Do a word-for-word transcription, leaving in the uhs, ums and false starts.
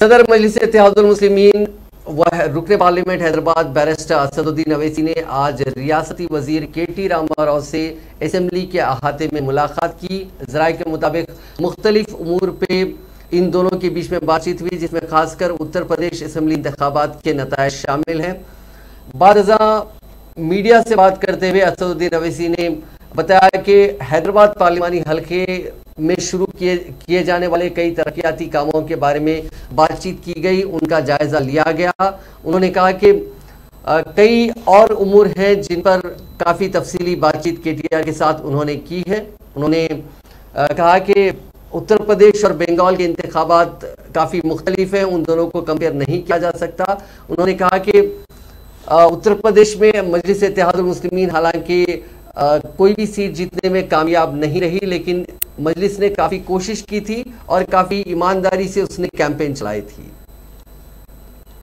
सदर मजलिस इत्तेहादुल मुस्लिमीन वह रुकन पार्लियामेंट हैदराबाद बैरिस्टर असदुद्दीन अवैसी ने आज रियासती वजीर के टी रामा राव से असम्बली के अहाते में मुलाकात की। ज़राए के मुताबिक मुख्तलिफ उमूर पे इन दोनों के बीच में बातचीत हुई, जिसमें खासकर उत्तर प्रदेश असम्बली इंतखाबात के नताइज शामिल हैं। बारज़ा मीडिया से बात करते हुए असदुद्दीन अवैसी ने बताया कि हैदराबाद पार्लिमानी हल्के में शुरू किए किए जाने वाले कई तरक्याती कामों के बारे में बातचीत की गई, उनका जायज़ा लिया गया। उन्होंने कहा कि कई और उमूर हैं जिन पर काफ़ी तफसीली बातचीत के टी आर के साथ उन्होंने की है। उन्होंने आ, कहा कि उत्तर प्रदेश और बंगाल के इंतखाबात काफ़ी मुख्तलिफ हैं, उन दोनों को कंपेयर नहीं किया जा सकता। उन्होंने कहा कि उत्तर प्रदेश में मजलिस इत्तेहादुल मुस्लिमीन हालांकि कोई भी सीट जीतने में कामयाब नहीं रही, लेकिन मजलिस ने काफ़ी कोशिश की थी और काफ़ी ईमानदारी से उसने कैंपेन चलाई थी।